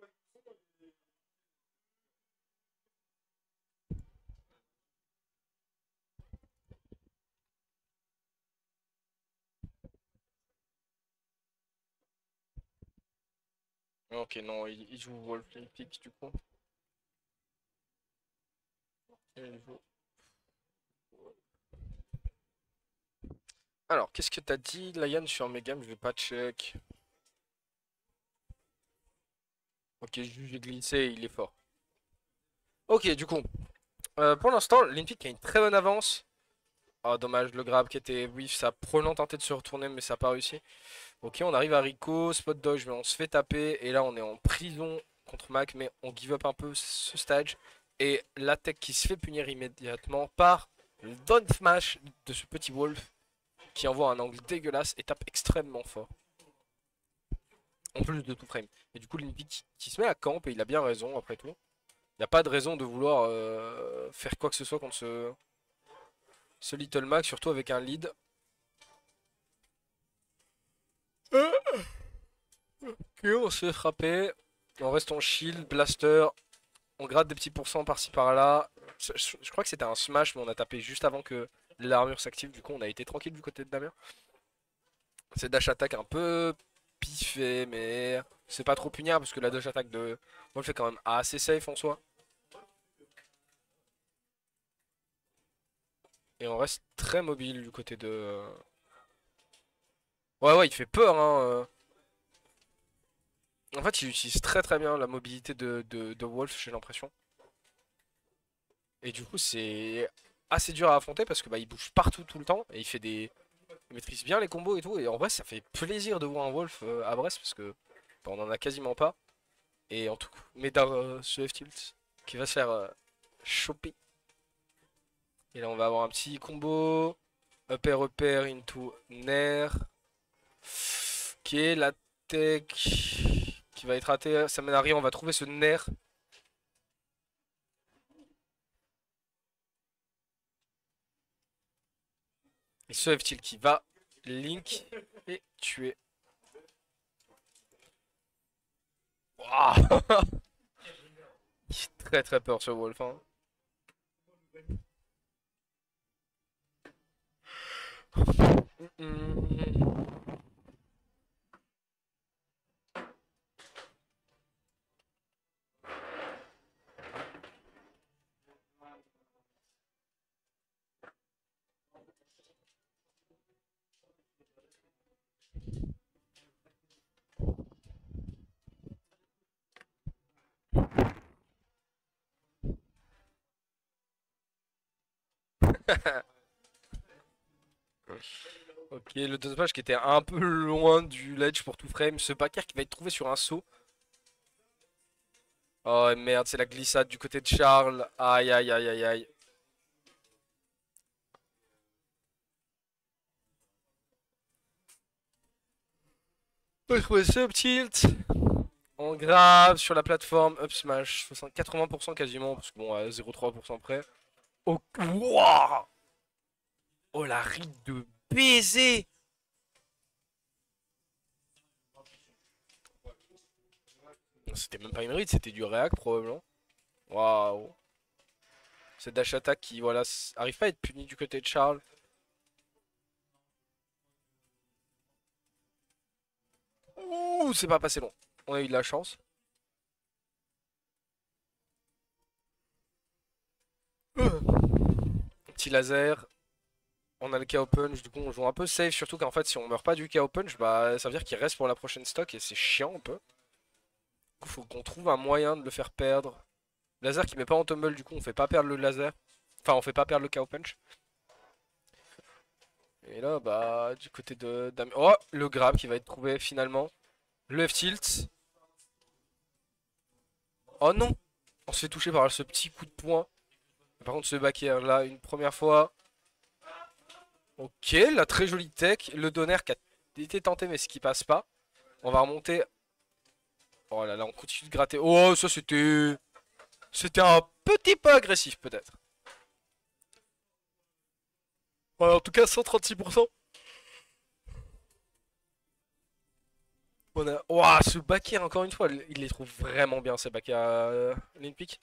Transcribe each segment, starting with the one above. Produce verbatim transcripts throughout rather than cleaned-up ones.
Ok, non, il, il joue Wolf Olympique du coup. Il joue- Alors, qu'est-ce que t'as dit, Layan, sur mes games? Je vais pas check. Ok, j'ai glissé, il est fort. Ok, du coup, euh, pour l'instant, Olympique a une très bonne avance. Ah, dommage, le grab qui était whiff, ça a probablement tenté de se retourner, mais ça n'a pas réussi. Ok, on arrive à Rico, spot dodge, mais on se fait taper. Et là, on est en prison contre Mac, mais on give up un peu ce stage. Et la tech qui se fait punir immédiatement par le down smash de ce petit Wolf qui envoie un angle dégueulasse et tape extrêmement fort. En plus de tout frame. Et du coup, l'Olympique qui se met à camp, et il a bien raison après tout. Il n'y a pas de raison de vouloir euh, faire quoi que ce soit contre ce, ce Little Mac, surtout avec un lead. Que on se fait frapper. On reste en shield, blaster. On gratte des petits pourcents par-ci par-là. Je, je- je crois que c'était un smash, mais on a tapé juste avant que l'armure s'active. Du coup, on a été tranquille du côté de Damien. C'est dash attack un peu piffé, mais c'est pas trop punir parce que la dash attack de Wolf est quand même assez safe en soi. Et on reste très mobile du côté de. euh, Ouais, ouais, il fait peur, hein. euh. En fait, il utilise très très bien la mobilité de, de, de Wolf, j'ai l'impression. Et du coup, c'est assez dur à affronter parce que bah, il bouge partout tout le temps et il fait des. Il maîtrise bien les combos et tout. Et en vrai, ça fait plaisir de voir un Wolf euh, à Brest parce que bah, on en a quasiment pas. Et en tout cas, mais dans euh, ce F-Tilt qui va se faire euh, choper. Et là, on va avoir un petit combo. Upper upper into Nair. Qui est la tech qui va être ratée. Ça mène à rien, on va trouver ce Nair. Et ce F-Tilt qui va Link et tuer. Waouh. Il fait très très peur ce Wolf, hein. Mm. Ok, le dosage qui était un peu loin du ledge pour tout frame. Ce backer qui va être trouvé sur un saut. Oh merde, c'est la glissade du côté de Charles. Aïe aïe aïe aïe aïe. On peut trouver ce tilt. On grave sur la plateforme up smash. quatre-vingts pour cent quasiment, parce que bon, à zéro virgule trois pour cent près. Oh, wow. Oh la ride de baiser. C'était même pas une ride, c'était du réact probablement. Waouh. C'est dash attack qui, voilà, arrive pas à être puni du côté de Charles. Ouh, c'est pas passé long. On a eu de la chance. Euh. Petit laser. On a le K O punch, du coup on joue un peu safe, surtout qu'en fait si on meurt pas du K O punch, bah ça veut dire qu'il reste pour la prochaine stock et c'est chiant un peu. Du coup faut qu'on trouve un moyen de le faire perdre. Laser qui met pas en tumble, du coup on fait pas perdre le laser. Enfin on fait pas perdre le K O punch. Et là bah du côté de Dam- oh le grab qui va être trouvé finalement. Le F-tilt. Oh non. On se fait toucher par ce petit coup de poing. Par contre ce back air là une première fois. Ok, la très jolie tech. Le donner qui a été tenté mais ce qui passe pas. On va remonter. Oh là là, on continue de gratter. Oh, ça c'était. C'était un petit peu agressif peut-être. Ouais, en tout cas, cent trente-six pour cent. On a... Ouah, ce back air, encore une fois, il les trouve vraiment bien, ces back air euh, Olympique.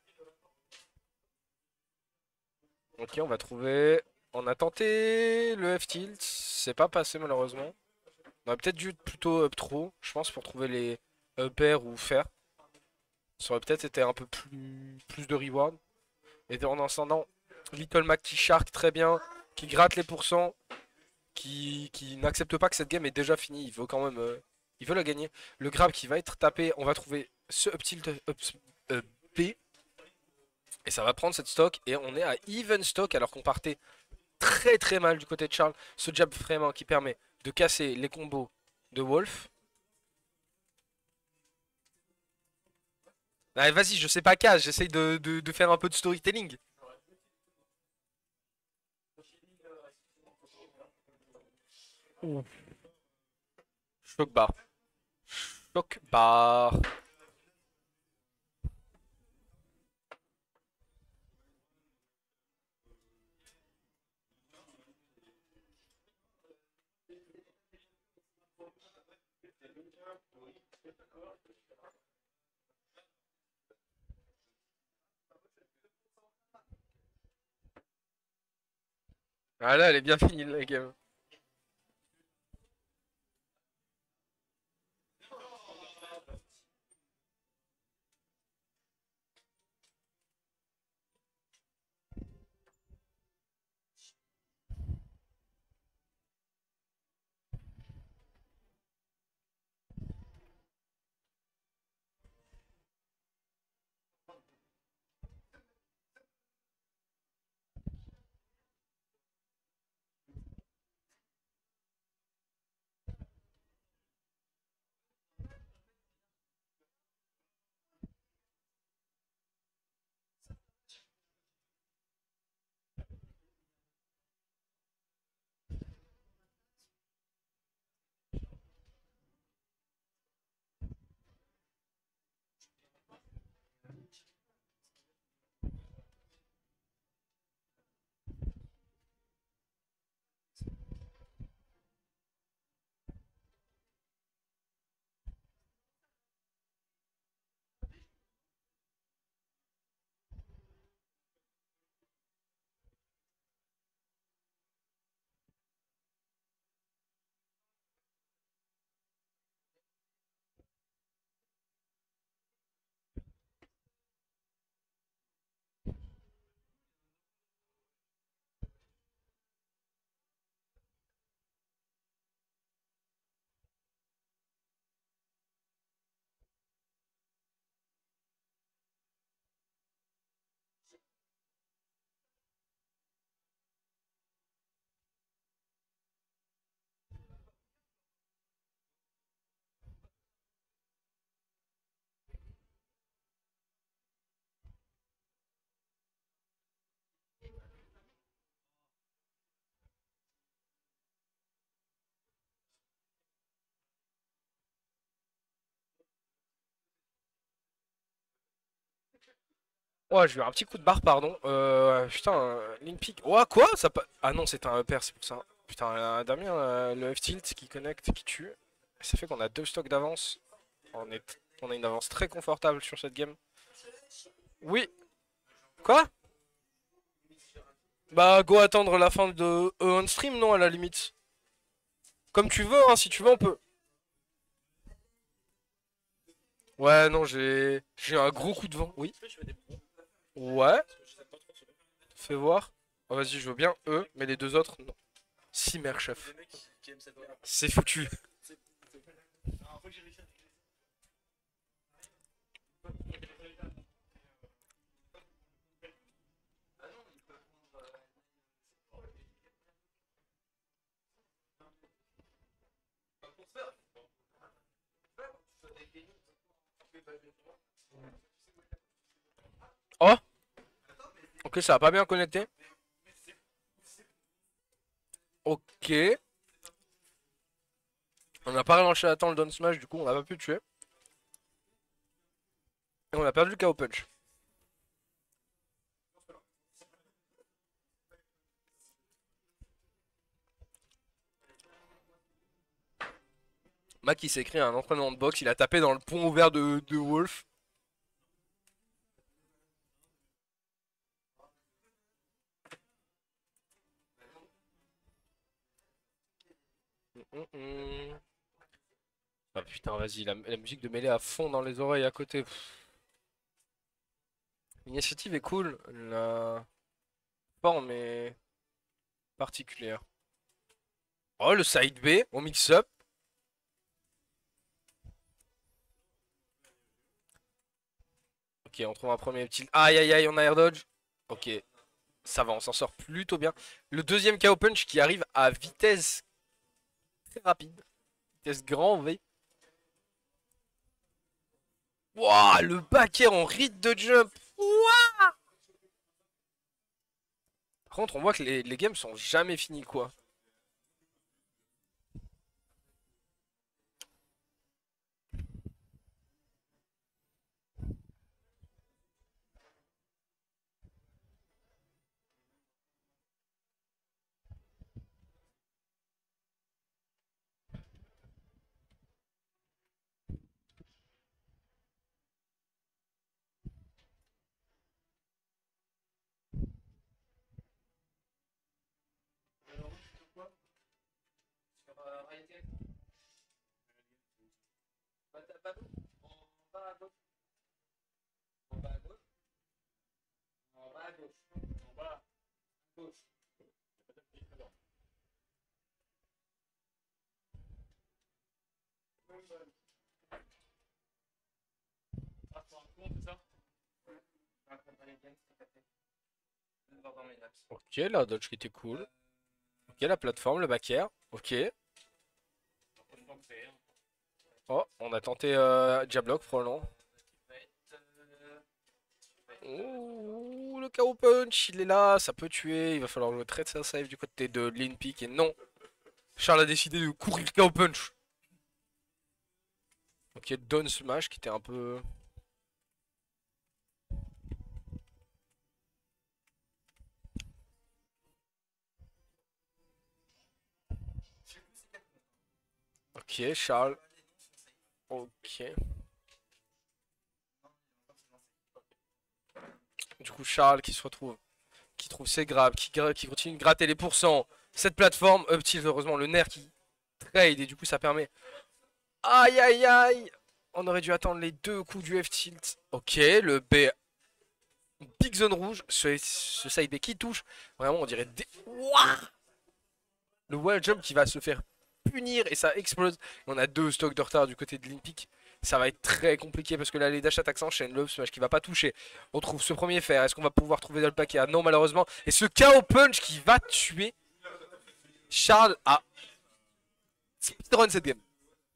Ok, on va trouver... On a tenté le F-tilt, c'est pas passé malheureusement. On aurait peut-être dû plutôt up trop, je pense, pour trouver les up air ou faire. Ça aurait peut-être été un peu plus, plus de reward. Et en ascendant, Little Mac qui shark très bien, qui gratte les pourcents, qui, qui n'accepte pas que cette game est déjà finie. Il veut quand même, euh, il veut la gagner. Le grab qui va être tapé, on va trouver ce up tilt up, euh, B. Et ça va prendre cette stock. Et on est à even stock alors qu'on partait très très mal du côté de Charles. Ce jab vraiment qui permet de casser les combos de Wolf. Allez, vas-y, je sais pas casse, j'essaye de, de, de faire un peu de storytelling. Ouh. Choc bar. Choc bar. Ah là, elle est bien finie la game. Oh, j'ai eu un petit coup de barre, pardon. Euh, putain, euh, Link Peak. Oh, quoi ça pa- Ah non, c'est un upper, c'est pour ça. Putain, euh, Damien, euh, le F-tilt qui connecte, qui tue. Ça fait qu'on a deux stocks d'avance. On est... On a une avance très confortable sur cette game. Oui. Quoi? Bah, go attendre la fin de E on stream, non, à la limite. Comme tu veux, hein, si tu veux, on peut. Ouais, non, j'ai j'ai un gros coup de vent. Oui. Ouais. Fais voir. Oh, vas-y, je veux bien eux, mais les deux autres, non. Simmer, chef. C'est foutu. Oh, ok, ça a pas bien connecté. Ok. On n'a pas relancé à temps le down smash, du coup, on n'a pas pu tuer. Et on a perdu le K O punch. Mac il s'est créé un entraînement de boxe, il a tapé dans le pont ouvert de, de Wolf. Mm, mm. Ah putain, vas-y, la, la musique de mêlée à fond dans les oreilles à côté. L'initiative est cool, la forme est particulière. Oh, le side B, on mix-up. Ok, on trouve un premier petit... Aïe aïe aïe, on a air dodge. Ok, ça va, on s'en sort plutôt bien. Le deuxième K O punch qui arrive à vitesse très rapide. Vitesse grand V. Wouah, le back air en rythme de jump. Wouah. Par contre, on voit que les, les games sont jamais finis, quoi. Ok, la dodge qui était cool. Ok, la plateforme, le back air. Ok. Oh, on a tenté euh, Diablock probablement. Ouh, le K O punch, il est là, ça peut tuer. Il va falloir jouer très très safe du côté de Linpick. Et non, Charles a décidé de courir K O punch. Ok, Down Smash qui était un peu... Ok, Charles. Ok. Du coup, Charles qui se retrouve, qui trouve ses grabs, qui, gra- qui continue de gratter les pourcents. Cette plateforme, up tilt, heureusement, le nerf qui trade et du coup ça permet... Aïe aïe aïe. On aurait dû attendre les deux coups du F-tilt. Ok, le B. Big zone rouge, ce, ce side B qui touche. Vraiment, on dirait... Des... Ouah, le wall jump qui va se faire punir et ça explose. On a deux stocks de retard du côté de Olympique. Ça va être très compliqué parce que là les dash attack s'enchaînent. Le up smash qui va pas toucher. On trouve ce premier fer. Est-ce qu'on va pouvoir trouver dans le paquet? Ah non, malheureusement. Et ce K O punch qui va tuer Charles à speedrun cette game.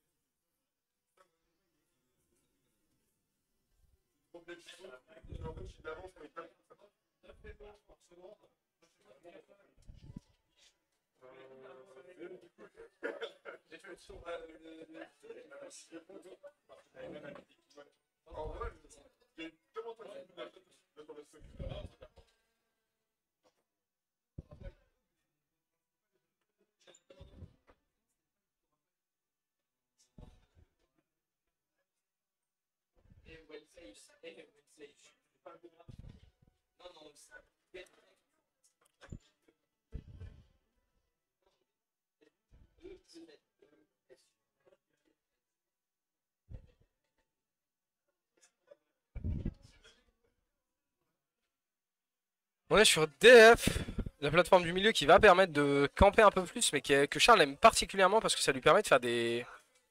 On est sur D F, la plateforme du milieu qui va permettre de camper un peu plus, mais qui- que Charles aime particulièrement parce que ça lui permet de faire des,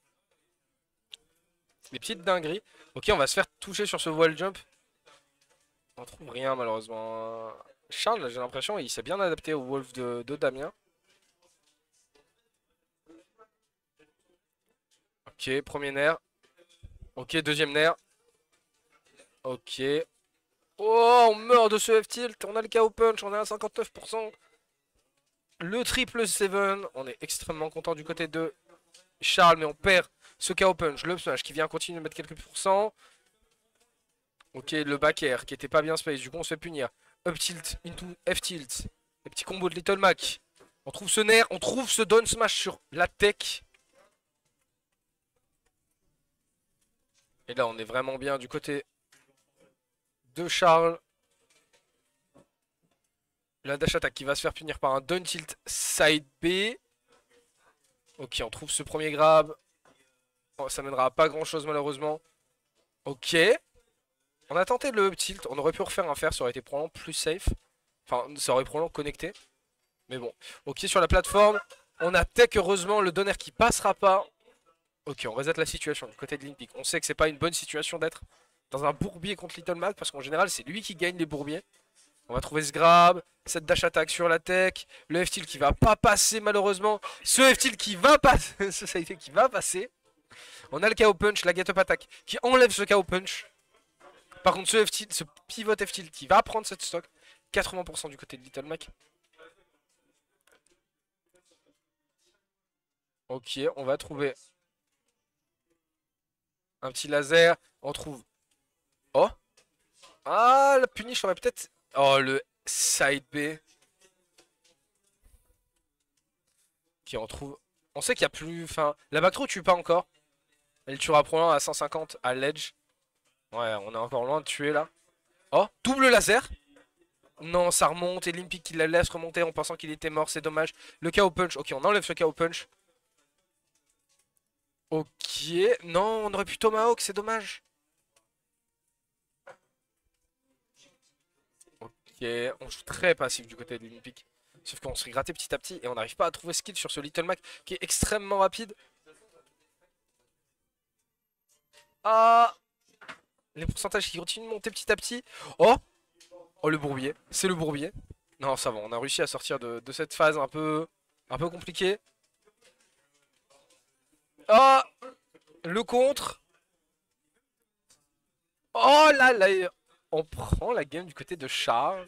des petites dingueries. Ok, on va se faire toucher sur ce wall jump. On trouve rien malheureusement. Charles, j'ai l'impression, il s'est bien adapté au Wolf de, de Damien. Ok, premier nerf. Ok, deuxième nerf. Ok. Oh, on meurt de ce F-tilt. On a le K O punch, on est à cinquante-neuf pour cent. Le triple sept. On est extrêmement content du côté de Charles, mais on perd ce K O punch. Le up smash qui vient continuer de mettre quelques pourcents. Ok, le back air qui était pas bien space. Du coup, on se fait punir. Up tilt into F tilt. Les petits combos de Little Mac. On trouve ce nerf, on trouve ce down smash sur la tech. Et là, on est vraiment bien du côté de Charles. La dash attack qui va se faire punir par un down tilt side B. Ok, on trouve ce premier grab. Oh, ça mènera à pas grand chose malheureusement. Ok. On a tenté le up tilt. On aurait pu refaire un fer. Ça aurait été probablement plus safe. Enfin, ça aurait probablement connecté. Mais bon. Ok, sur la plateforme. On a tech heureusement le donner qui passera pas. Ok, on reset la situation du côté de Limpik. On sait que c'est pas une bonne situation d'être dans un bourbier contre Little Mac. Parce qu'en général, c'est lui qui gagne les bourbiers. On va trouver ce grab, cette dash attack sur la tech, le F-tilt qui va pas passer malheureusement, ce F-tilt qui va passer, ce side qui va passer. On a le K O punch, la get up attack qui enlève ce K O punch. Par contre ce F-tilt, ce pivot F-tilt qui va prendre cette stock, quatre-vingts pour cent du côté de Little Mac. Ok, on va trouver un petit laser, on trouve... Oh. Ah, la punish aurait peut-être... Oh, le side B. Qui on trouve. On sait qu'il y a plus. Enfin, la back throw tue pas encore. Elle tuera probablement à cent cinquante à l'edge. Ouais, on est encore loin de tuer là. Oh, double laser. Non, ça remonte et Limpik qui la laisse remonter en pensant qu'il était mort, c'est dommage. Le K O punch. Ok, on enlève ce K O punch. Ok. Non, on aurait pu Tomahawk, c'est dommage. Ok, on joue très passif du côté de Limpik. Sauf qu'on se fait gratter petit à petit et on n'arrive pas à trouver skill sur ce Little Mac qui est extrêmement rapide. Ah, les pourcentages qui continuent de monter petit à petit. Oh, oh le bourbier, c'est le bourbier. Non, ça va, on a réussi à sortir de, de cette phase un peu, un peu compliquée. Ah, le contre. Oh là là, on prend la game du côté de Charles.